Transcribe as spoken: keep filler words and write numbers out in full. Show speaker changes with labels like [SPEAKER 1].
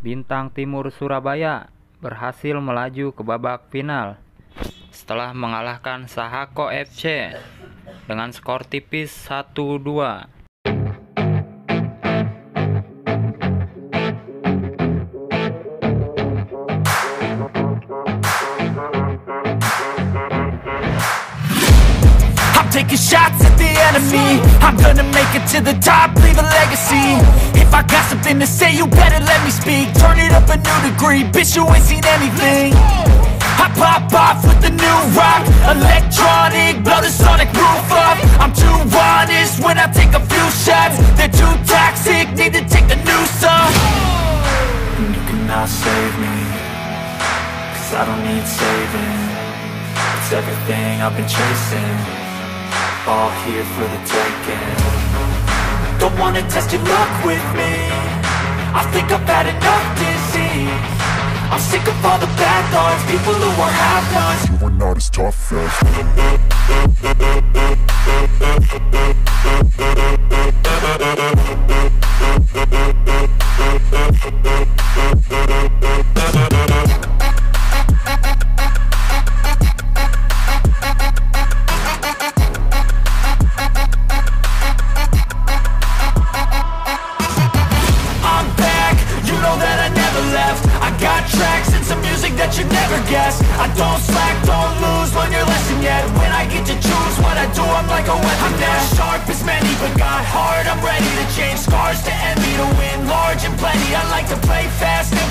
[SPEAKER 1] Bintang Timur Surabaya berhasil melaju ke babak final setelah mengalahkan Sahako F C dengan skor tipis satu dua.
[SPEAKER 2] Taking shots at the enemy, I'm gonna make it to the top, leave a legacy. If I got something to say, you better let me speak. Turn it up a new degree, bitch, you ain't seen anything. I pop off with the new rock, electronic, blow the sonic roof up. I'm too honest when I take a few shots. They're too toxic, need to take the noose off. And you cannot save me, cause I don't need saving. It's everything I've been chasing, all here for the taking. Don't wanna test your luck with me, I think I've had enough disease. I'm sick of all the bad thoughts, people who are half-nots. You are not as tough as you never guess. I don't slack, don't lose, learn your lesson yet. When I get to choose what I do, I'm like a weapon. I'm not sharp as many, but got heart. I'm ready to change scars to envy, to win large and plenty. I like to play fast.